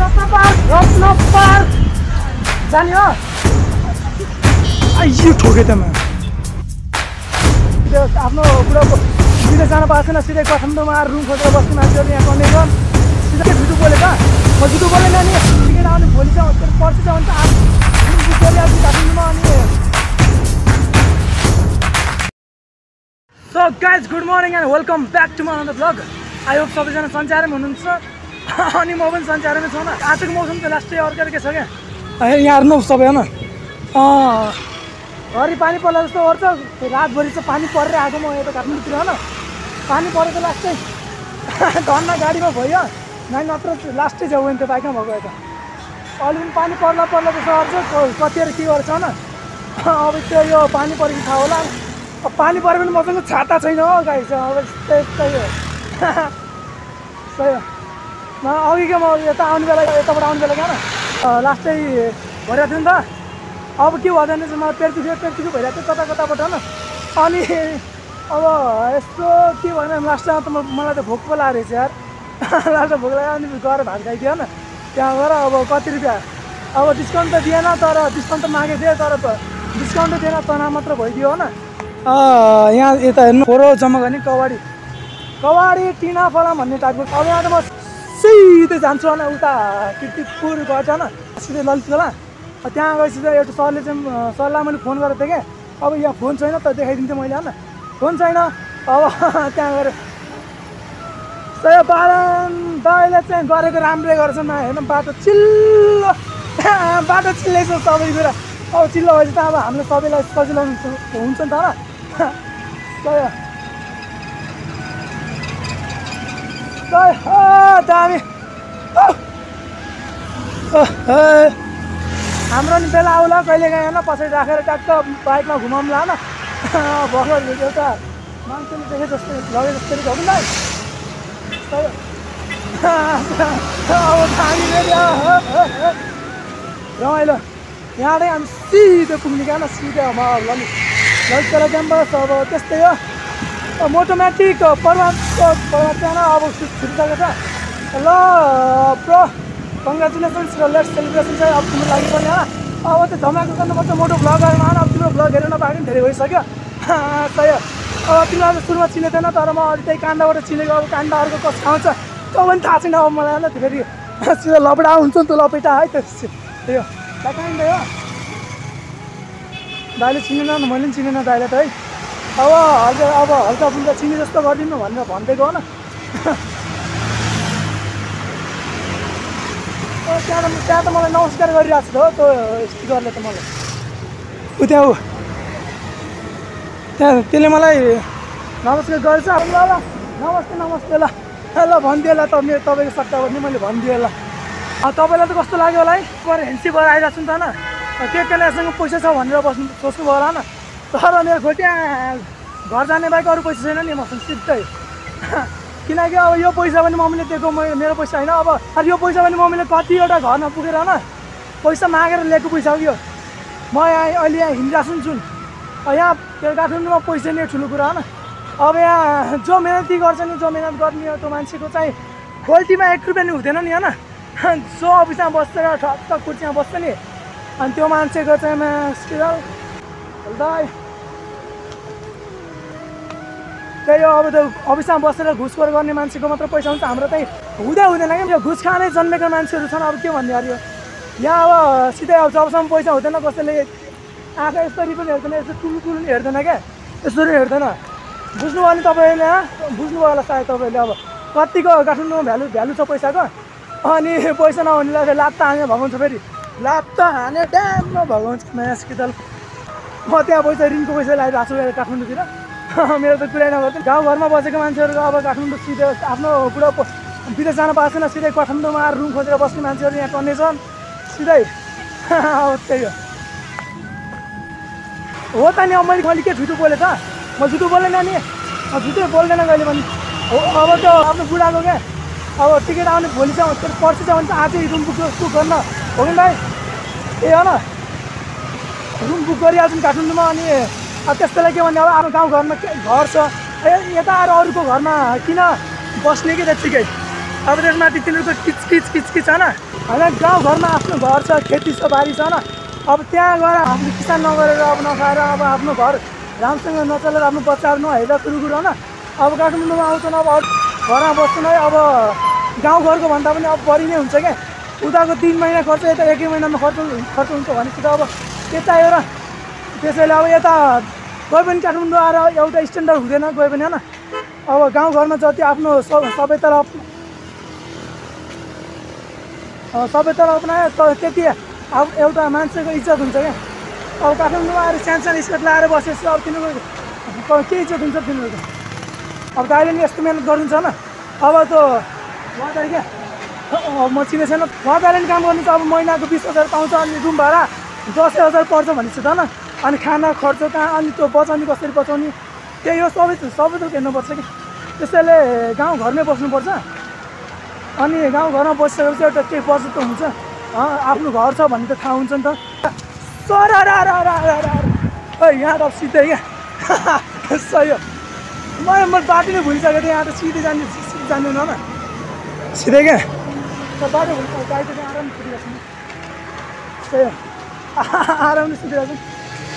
रत्न park जाने हो आइयो ठोके त म आफ्नो बुढाको विदेश जान पाएको छैन सिधै काठमाडौँमा आएर रुम खोजेर बस्ने मान्छेहरू यहाँ कन्डिसन सिधै झुटो बोले त म झुटो बोलेन नि टिकट आउने भोलि चाहिँ पर्सि चाहिँ हुन्छ आज रुम बुक गरिहाल्छु काठमाडौँमा अनि so guys good morning and welcome back to my another blog I hope सबैजना सन्चैमा हुनुहुन्छ अनि म पनि सन्चैमा छु न आजको मौसम चाहिँ लास्टै अर्कै छ क्या यहाँ हेर्नु सबै होइन घरि पानी पर्ला जस्तो गर्छ रातभरि चाहिँ पानी परेर आएको म यता काठमाडौँतिर होइन पानी परेको लास्टै धन्न गाडीमा भयो नाइ नत्र लास्टै जाऊ नि त्यो बाइकमा भएको यता अलि पनि पानी पर्ला जस्तो गर्छ कतिहरू के गर्छ होइन अब त्यो यो पानी परेको थाहा होला अब पानी पऱ्यो भने मसँग छाता छैन हो गाई चाहिँ अब त्यस्तै हो सही हो अघि क्या म यता आउने बेला यताबाट आउने बेला क्या लास्टै भइरहेको थियो नि त अब के भएन चाहिँ मलाई पेर्तिखु भइरहेको थियो कताबाट होइन अनि अब यस्तो के भएन लास्टमा त मलाई त भोक पो लागेको रहेछ यार लास्टमा भोक लाग्यो अनि गएर भात खाइदियो होइन त्यहाँ गएर अब कति रुपियाँ अब डिस्काउन्ट त दिएन तर डिस्काउन्ट त मागेको थिएँ तर डिस्काउन्ट त दिएन तना मात्र भइदियो होइन यहाँ यता हेर्नु फोरो जम्मा गर्ने कवाडी टिना फलाम भन्ने टाइपको अब यहाँ त म सिधै जान्छु होइन उता किर्तिपुर गएछ होइन सिधै ललित खोला त्यहाँ गएपछि चाहिँ एउटा सरले चाहिँ सरलाई मैले फोन गरेको थिएँ क्या अब यहाँ फोन छैन त देखाइदिन्थेँ मैले होइन फोन छैन अब त्यहाँ गएर सय बालन दाइले चाहिँ गरेको राम्रै गर्छ न हेर्नु बाटो चिल्लो चिल्लेछ सबै कुरा अब चिल्लो भएपछि त अब हामीले सबैलाई सजिलो हुन्छ नि त होइन दामी हाम्रो नि बेला आउला कहिले काहीँ होइन पछाडि राखेर ट्याक्क बाइकमा घुमाउँला होइन भर्खर एउटा मान्छेले देखे जस्तो लगे जस्तो घुम्ला अब रमाइलो यहाँबाट हामी सिधै पुग्ने क्या न सिधै अब ललितकला क्याम्पस अब त्यस्तै हो मोटोमेटिक पर्वत जान अब छुटिसकेको छ ल प्रो कङ्ग्रेचुलेसन्स र लेट्स सेलिब्रेसन चाहिँ अब तिम्रो लागि पनि होइन अब त्यो धमाको गर्नुपर्छ मोटो भ्लगहरूमा होइन अब तिम्रो भ्लग हेरेर नपाएको पनि धेरै भइसक्यो सही हो अब तिमीलाई त सुरुमा चिनेको थिएन तर म अहिले त्यही काण्डबाट चिनेको अब काण्ड अर्को कस्तो आउँछ त्यो पनि थाहा छैन अब मलाई होइन फेरि सिधै लपडा हुन्छ नि त्यो लपेटा है त्यो काण्ड हो दाइले चिनेन मैले पनि चिनेन दाइले त है अब हल्का फुल्का चिने जस्तो गरिदिनु भनेर भनिदिएको हो न त्यहाँ त मलाई नमस्कार गरिरहेको छ त्यो स्टिकरले त मलाई त्यहाँ त्यसले मलाई नमस्कार गर्छ ल नमस्ते ल भनिदियो ल तपाईँको सट्टा पनि मैले भनिदिएँ ल तपाईँलाई त कस्तो लाग्यो होला है पर हेन्सी भएर आइरहेको छु नि त होइन केसँग पैसा छ भनेर सोच्नु भयो होला होइन तर मेरो खोटिया घर जाने बाइक अरू पैसा छैन नि मसँग सिधै किनकि अब यो पैसा पनि मम्मीले दिएको मेरो पैसा होइन अब यो पैसा पनि मम्मीले कतिवटा घरमा पुगेर होइन पैसा मागेर ल्याएको पैसा हो यो म यहाँ अहिले यहाँ हिँडिरहेको छु यहाँ काठमाडौँमा पैसा नै ठुलो कुरा होइन अब यहाँ जो मेहनती गर्छ नि जो मेहनत गर्ने त्यो मान्छेको चाहिँ गोल्टीमा 1 रुपियाँ नि हुँदैन नि होइन जो अफिसमा बस्छ ठक्क कुर्सीमा बस्छ नि अनि त्यो मान्छेको चाहिँ त्यही हो अब त्यो अफिसमा बसेर घुसखोर गर्ने मान्छेको मात्र पैसा हुन्छ हाम्रो चाहिँ हुँदैन क्या यो घुस खानै जन्मेको मान्छेहरू छन् अब के भन्ने अरे यहाँ अब सिधै अब जबसम्म पैसा हुँदैन कसैले आँखा यसरी पनि हेर्दैन यस्तो टुलु पनि हेर्दैन क्या यसरी हेर्दैन बुझ्नुभयो भने तपाईँले बुझ्नुभयो होला सायद तपाईँले अब कतिको काठमाडौँमा भ्यालु छ पैसाको अनि पैसा नहुनेलाई फेरि लात्ता हानेर भगाउँछ फेरि लात्ता हाने ड्याममा भगाउँछ नयाँ किताल म त्यहाँ पैसा ऋणको पैसा लगाइरहेको छु काठमाडौँतिर मेरो त कुरै नगर्थ्यो गाउँघरमा बसेको मान्छेहरू अब काठमाडौँ सिधै आफ्नो बुढो विदेश जान पाएको छैन सिधै काठमाडौँमा आएर रुम खोजेर बस्ने मान्छेहरू यहाँ कन्डिसन सिधै अब त्यही हो त नि अब मैले के झुटो बोलेँ त म झुटो बोलेन नि झुटो बोल्दैन कहिले पनि हो अब त आफ्नो बुढाको क्या अब टिकट आउने भोलि चाहिँ पर्सि चाहिँ हुन्छ आजै रुम बुक गर्न हो कि भाइ ए हो न रुम बुक गरिहाल्छौँ काठमाडौँमा अनि त्यस्तोलाई के भन्ने अब आफ्नो गाउँघरमा घर छ यता आएर अरूको घरमा किन बस्ने कि त्यत्तिकै अब त्यसमाथि तिनीहरूको किचकिच होइन होइन गाउँघरमा आफ्नो घर छ खेती छ बारी छ होइन अब त्यहाँ गएर आफ्नो किसान नगरेर अब नखाएर अब आफ्नो घर राम्रोसँग नचलेर आफ्नो बच्चाहरू नहेर्दा कुरो होइन अब काठमाडौँमा आउँछन् अब घरमा बस्छन् है अब गाउँघरको भन्दा पनि अब बढी नै हुन्छ क्या उताको 3 महिना खर्च यता 1 महिनामा खर्च हुन्छ भनेपछि त अब त्यता आयो र त्यसैले अब यता गए पनि काठमाडौँ आएर एउटा स्ट्यान्डर्ड हुँदैन गए पनि होइन अब गाउँघरमा जति आफ्नो सबैतिर अपनायो त्यति अब एउटा मान्छेको इज्जत हुन्छ क्या अब काठमाडौँमा आएर सानो स्कर्ट लगाएर बसेपछि अब तिनीहरूको के इज्जत हुन्छ तिनीहरूको अब दाइले नि यस्तो मिहिनेत गरिदिन्छ होइन अब त उहाँ क्या म चिने छैन उहाँ दाइले नि काम गर्नु छ अब महिनाको 20,000 पाउँछ अनि रुम भाडा 10,000 पर्छ भनेपछि त होइन अनि खाना खर्च कहाँ अनि त्यो बचाउने कसरी बचाउने त्यही हो सबै थोक हेर्नुपर्छ कि त्यसैले गाउँघरमै बस्नुपर्छ अनि गाउँघरमा बसिसकेपछि एउटा केही बचत त हुन्छ आफ्नो घर छ भन्ने त थाहा हुन्छ नि त यहाँ त सिधै क्या सही हो म बाटो नै भुलिसकेको थिएँ यहाँ त सिधै जान्दैन होइन सिधै क्या बाटो भुलिसक्यो गाडी त आराम छिरिरहेको छ त्यही हो आरामले छिरिरहेको छ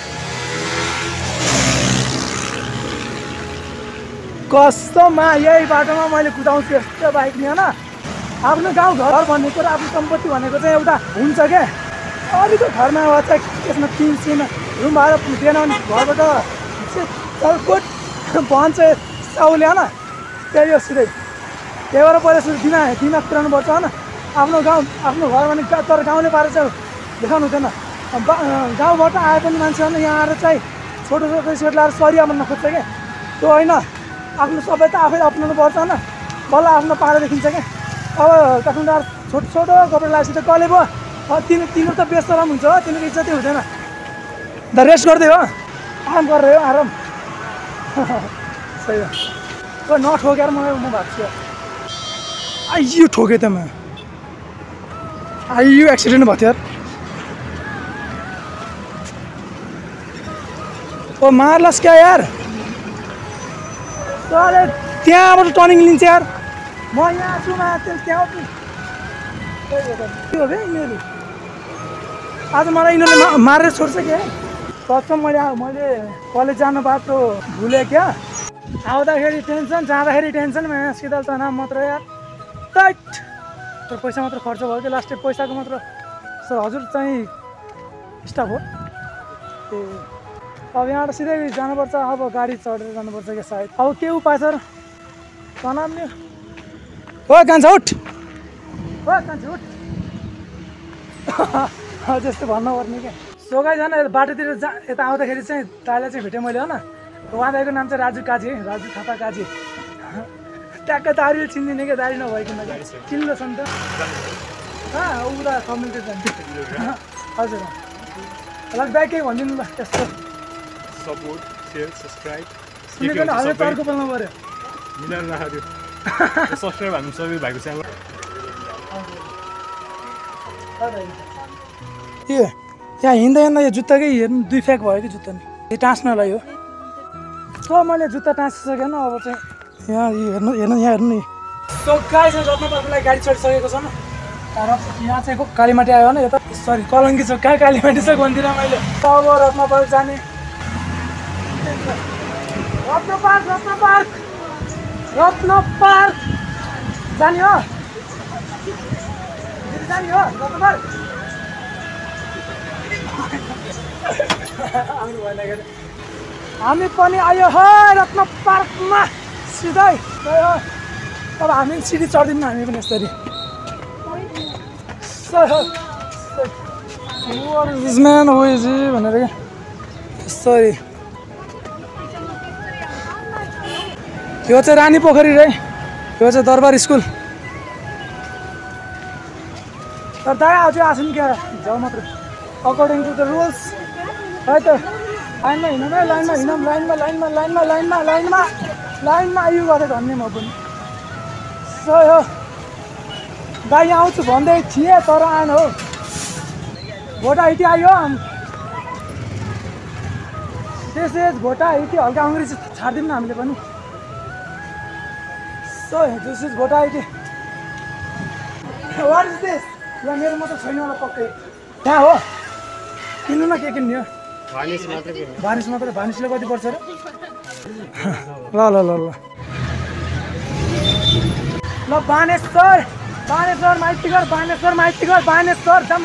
कस्तोमा यही बाटोमा मैले कुदाउँछु यस्तो बाइक नि होइन आफ्नो गाउँघर भन्ने कुरा आफ्नो सम्पत्ति भनेको चाहिँ एउटा हुन्छ क्या अलिक घरमा चाहिँ त्यसमा किन रुम भाडा दिएन भने घरबाट चलकोट भन्छ साउले होइन त्यही हो सिधै त्यही भएर पहिला दिमाग पुऱ्याउनुपर्छ होइन आफ्नो घर भने तर गाउँले पारेर चाहिँ देखाउनु हुँदैन गाउँबाट आए पनि मान्छेहरू यहाँ आएर चाहिँ छोटो स्वेट लगाएर सरिया भन्न खोज्छ क्या त्यो होइन आफ्नो सबै त आफै अप्नाउनु पर्छ होइन बल्ल आफ्नो पारा देखिन्छ क्या अब काठमाडौँ छोटो कपडा लगाएपछि त कसले भयो तिनीहरू त बेसरम हुन्छ हो तिनीहरूको इज्जतै हुँदैन द रेस्ट गर्दै हो आराम गरेर हो आराम सही हो नठोकेर मलाई म भएको छु आइयो ठोकेँ त म आइयो एक्सिडेन्ट भयो यार ओ मार्लास क्या यार अरे त्यहाँबाट टर्निङ लिन्छ यार म यहाँ छु त्यहाँ के हो बे यिनीहरू आज मलाई यिनीहरूले मारेर छोड्छ क्या प्रथम मैले कलेज जानु बाटो भुलेँ क्या आउँदाखेरि टेन्सन जाँदाखेरि टेन्सन यहाँ सिधल तनाव मात्र यार टाइट तर पैसा मात्र खर्च भयो कि लास्ट पैसाको मात्र सर हजुर चाहिँ स्टाफ हो ए अब यहाँबाट सिधै जानुपर्छ अब गाडी चढेर जानुपर्छ क्या सायद अब के उपाय छ र तनाव नि हो कान्छ उठ हो कान्छ उठ त्यस्तो भन्नुपर्ने क्या सोगाइ जान बाटोतिर यता आउँदाखेरि चाहिँ दाइलाई चाहिँ भेटेँ मैले होइन उहाँ दाइको नाम चाहिँ राजु काजी है राजु थापा काजी ट्याक्क दारीले चिन्दिने क्या दारी नभइकन चिन्नु छ नि त उता कम्युनिटी जान्थ्यो हजुर ल दाइ केही भनिदिनु ल त्यस्तो सपोर्ट सेयर सब्सक्राइब सुनेको हजुर तर्को बोल्नु पऱ्यो मिलाएर राख्यो सब्सक्राइब हामी सबै भएको च्यानल ए यहाँ हिँड्दा यो जुत्ताकै हेर्नु 2 फ्याक भयो कि जुत्ता नि यो टाँच्नलाई हो सो मैले जुत्ता टाँसिसकेन अब चाहिँ यहाँ हेर्नु यहाँ हेर्नु नि सो गाई चाहिँ रत्नपार्कलाई गाडी चढिसकेको छ न तर यहाँ चाहिँ कालीमाटी आयो होइन यता सरी कलङ्की चोक कहाँ कालीमाटी चोक भन्दिनँ मैले अब रत्नपार्क जाने रत्नपार्क जाने हो रत्नपार्क हामी पनि आयो हो रत्नपार्कमा सिधै अब हामी सिडी चढ्दिनँ हामी पनि यसरी म्यान हो भनेर क्या यसरी यो चाहिँ रानी पोखरी रे यो चाहिँ दरबार स्कुल तर दाइ अझै आएको नि क्या जाऊ मात्र अकर्डिङ टु द रुल्स है त लाइनमा हिँडौँ है लाइनमा हिँडौँ लाइनमा आयु गरेर भन्ने म पनि सही हो दाइ आउँछु भन्दै थिएँ तर आएन हो भोटा हिटी आयो त्यसै भोटा हिटी हल्का अङ्ग्रेजी छाडिदिउँ न हामीले पनि so this is Bhota Hiti What is this? यहाँ मेरोमा त छैन होला पक्कै त्यहाँ हो किन्नु न के किन्ने हो Varnish मात्र किन्नु varnish मात्र varnishले कति पर्छ र ल ल ल ल ल बानेश्वर माइतीघर जाम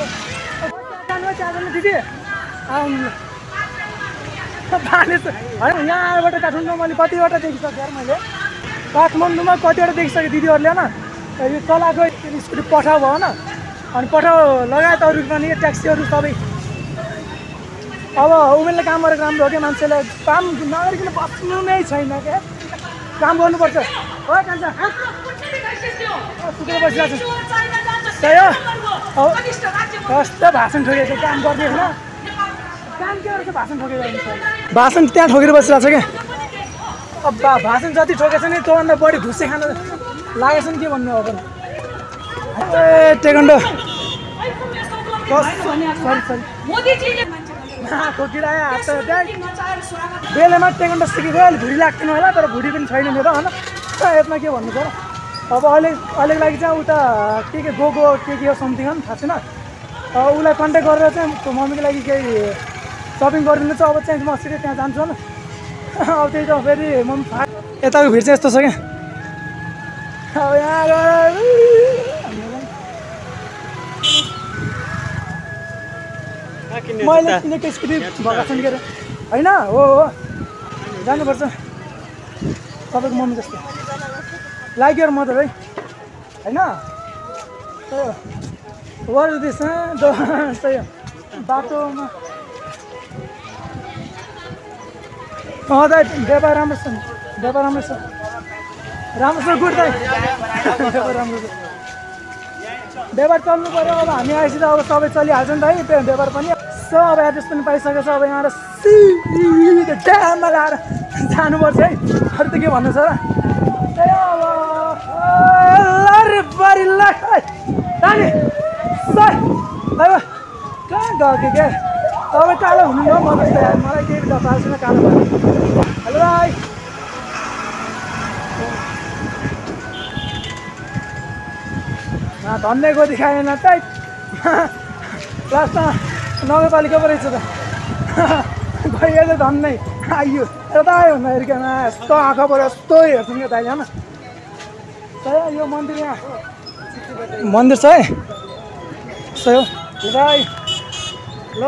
जानु दिदी आउनु बानेश्वर होइन यहाँबाट काठमाडौँ मैले कतिवटा देखिसकेँ यार मैले काठमाडौँमा कतिवटा देखिसकेँ दिदीहरूले होइन यो चलाएको स्कुटी पठाउ भयो होइन अनि पठाउ लगायत अरू पनि ट्याक्सीहरू सबै अब उमेरले काम गरेको राम्रो हो क्या मान्छेले काम नगरिकन बस्नु नै छैन क्या काम गर्नुपर्छ हो कान्छ सुतेर बसिरहेको छु त्यही हो कस्तो भाषण ठोकेको काम गर्ने होइन काम के गरेर भाषण ठोकेको भाषण त्यहाँ ठोकेर बसिरहेको छ क्या अब भाषण जति ठोकेछ नि त्योभन्दा बढी घुसे खान लागेछ नि के भन्नु अब ए टेकन्डो ठोकिरहेको हात बेलामा टेकन्डो सिकेको अहिले भुँडी लाग्दैन होला तर भुँडी पनि छैन मेरो होइन यसमा के भन्नु पर्यो अब अहिलेको लागि चाहिँ उता के गोगो के हो समथिङ हो नि थाहा छैन उसलाई कन्ट्याक्ट गरेर चाहिँ मम्मीको लागि केही सपिङ गरिदिनु चाहिँ अब चाहिँ म सिधै त्यहाँ जान्छु होइन अब त्यही त फेरि मम्मी यताको भिड चाहिँ यस्तो छ क्या अब यहाँ मैले किनेको स्कुटी भएको छ नि के अरे होइन हो जानुपर्छ तपाईँको मम्मी जस्तो लाग्यो म त है होइन गरिदिएछ त्यही हो बाटोमा दाइ व्यापार राम्रो छ राम्रो छ गुड दाइ व्यापार राम्रो छ व्यापार चल्नु पऱ्यो अब हामी आएपछि त अब सबै चलिहाल्छ नि त है व्यापार पनि सो अब एड्रेस पनि पाइसकेको छ अब यहाँ सिधै ड्याममा लाएर जानुपर्छ है अरू त के भन्नु छ र त्यही अब लरी नानी सर अब कहाँ गएको क्या तपाईँ कालो हुनु न म जस्तो मलाई केही त थाहा छैन कालो भयो हेलो भाइ धन्यको देखाएन त लास्टमा नगरपालिका पो रहेछ त गइहाल्छ धन्नै आइयो यता आयो भन्दाखेरि क्या यस्तो आँखाबाट यस्तो हेर्छौँ क्या दाइ होइन त्यही यो मन्दिर यहाँ मन्दिर छ है सही हो दाइ ल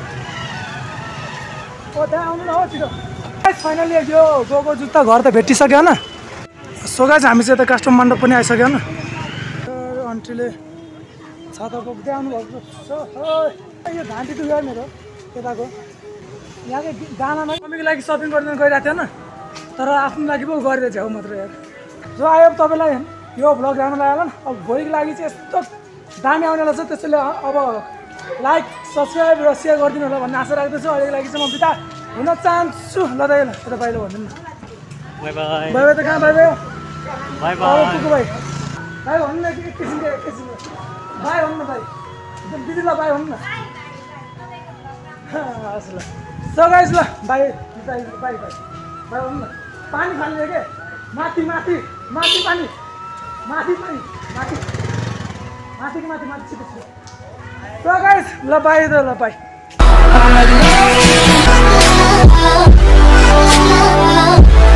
ओ त्यहाँ आउनु न हो छिटो फाइनली यो गएको जुत्ता घर त भेटिसक्यो होइन सो गाइस हामी चाहिँ यता कास्टम मण्डप पनि आइसक्यो होइन आन्टीले छाता बोक्दै आउनुभएको छ यो घाँटी दुख्यो मेरो यताको यहाँको गानामा मम्मीको लागि सपिङ गर्न गइरहेको थियो होइन तर आफ्नो लागि पो गरेर झ्याउ मात्र यार जो आयो तपाईँलाई यो भ्लग राम्रो लाग्यो होला नि अब भोलिको लागि चाहिँ यस्तो दामी आउनेवाला छ त्यसैले अब लाइक सब्सक्राइब र सेयर गरिदिनु होला भन्ने आशा राख्दछु अहिलेको लागि चाहिँ म बिदा हुन चाहन्छु ल दाइ ल यता बाहिर भनिदिनु न बाई बाई त कहाँ बाई बाई पुगो भाइ भाइ भन्नु न एकैछिन भाइ भन्नु न भाइ दिदी ल भाइ भन्नु न हस् ल सो गाइस ल भाइ भाइ भाइ भाइ भन्नु न पानी खाने के माथि माथि माथि पानी माथि पानी माथि माथिको माथि माथि छिटो छिटो सो गाइस ल भाइ त ल भाइ